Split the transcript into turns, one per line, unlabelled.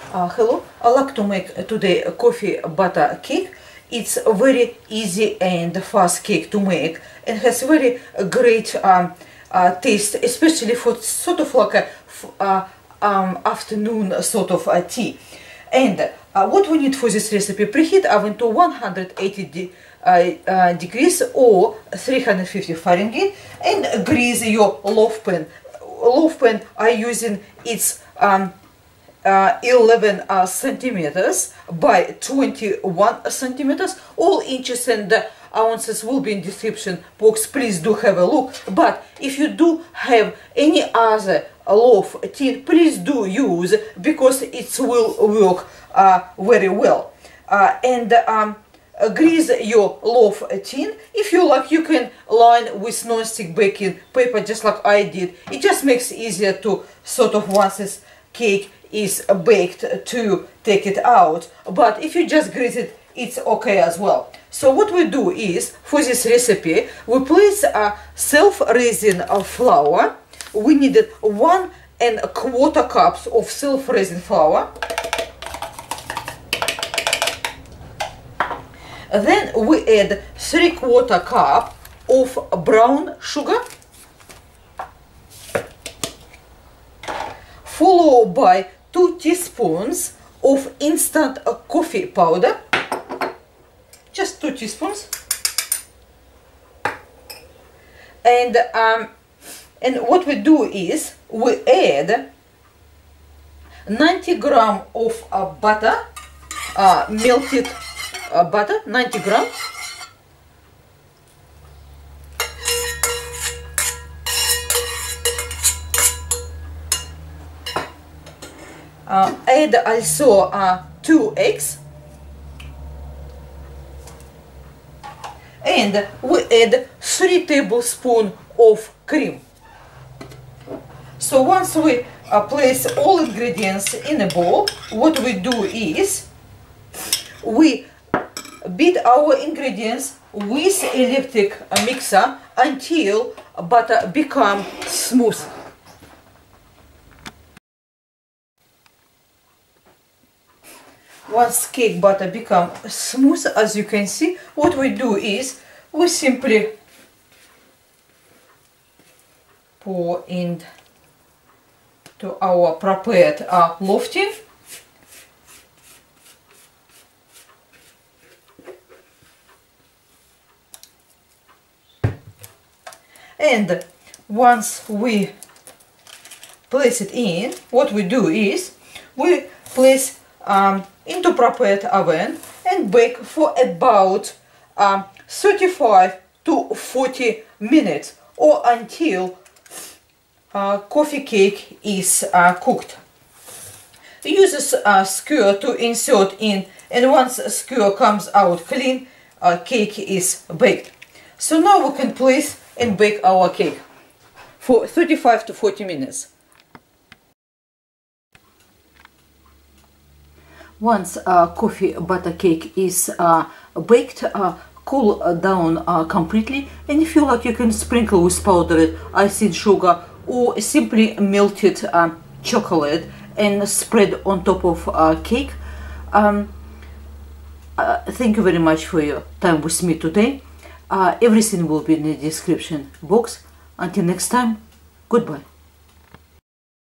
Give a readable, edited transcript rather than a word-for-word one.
Hello, I like to make today a coffee butter cake. It's a very easy and fast cake to make and has very great taste, especially for sort of like a afternoon sort of tea. And what we need for this recipe: preheat oven to 180 degrees or 350 Fahrenheit, and grease your loaf pan. Loaf pan I'm using its 11 centimeters by 21 centimeters. All inches and ounces will be in description box. Please do have a look. But if you do have any other loaf tin, please do use, because it will work very well. Grease your loaf tin. If you like, you can line with non-stick baking paper just like I did. It just makes it easier to sort of, once this cake is baked, to take it out. But if you just grease it, it's okay as well. So what we do is, for this recipe, we place a self-raising flour. We needed 1¼ cups of self-raising flour. Then we add 3/4 cup of brown sugar, followed by 2 teaspoons of instant coffee powder, just 2 teaspoons. And what we do is we add 90 grams of butter, melted butter, 90 grams. Add also 2 eggs, and we add 3 tablespoons of cream. So once we place all ingredients in a bowl, what we do is we beat our ingredients with electric mixer until butter becomes smooth. Once cake batter becomes smooth, as you can see, what we do is we simply pour into our prepared loaf tin. And once we place it in, what we do is we place into prepared oven and bake for about 35 to 40 minutes, or until coffee cake is cooked. Use a skewer to insert in, and once a skewer comes out clean, cake is baked. So now we can place and bake our cake for 35 to 40 minutes. Once coffee butter cake is baked, cool down completely, and if you like, you can sprinkle with powdered icing sugar or simply melted chocolate and spread on top of cake. Thank you very much for your time with me today. Everything will be in the description box. Until next time, goodbye.